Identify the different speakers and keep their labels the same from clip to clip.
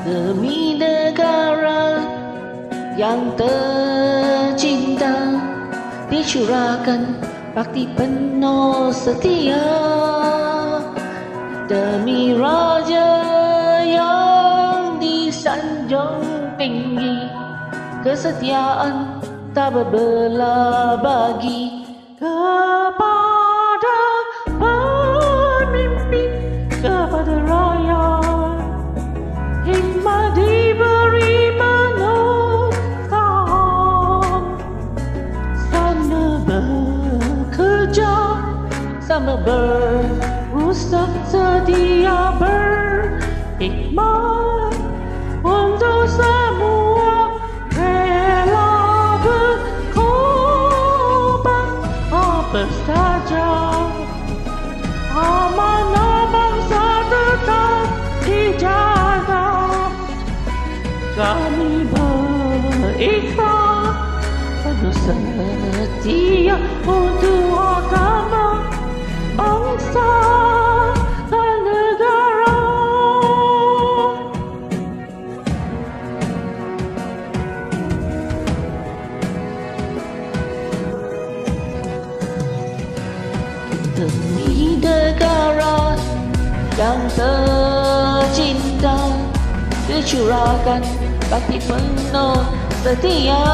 Speaker 1: demi negara yang tercinta, dicurahkan bakti penuh setia, demi raja yang disanjung tinggi, kesetiaan tak berbelah bagi. Kepada pemimpin, kepada rakyat, hikmat diberi penuh saham, sama bekerja, sama berusaha, sedia berhikmat untuk semua, rela berkorban apa saja, amanah bangsa tetap dijaga. Kami berikhlas penuh setia untuk agama, bangsa dan negara. Demi negara yang tercinta, dicurahkan bakti penuh setia,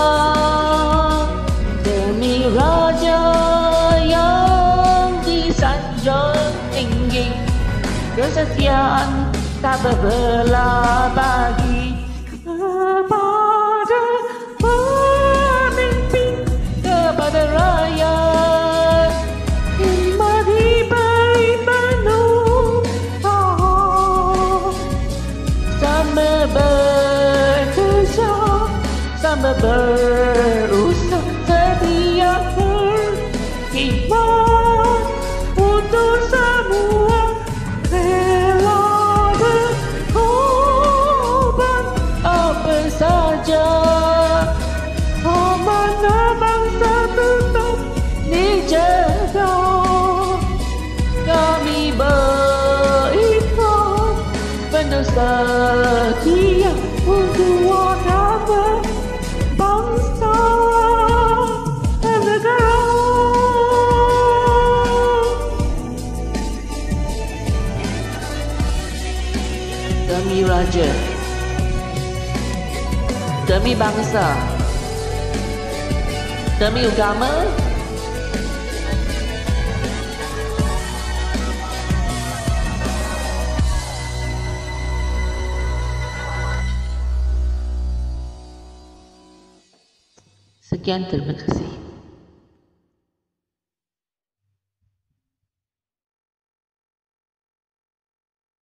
Speaker 1: demi raja yang disanjung tinggi, kesetiaan tak berbelah bagi. Kepada pemimpin, kepada rakyat, hikmat diberi penuh saham, sama bekerja, sama berusaha, sedia berhikmat untuk semua, rela berkorban apa saja, amanah bangsa tetap dijaga. Kami berikhlas penuh setia untuk agama, bangsa dan negara. Demi raja, demi bangsa, demi agama, sekian, terima kasih.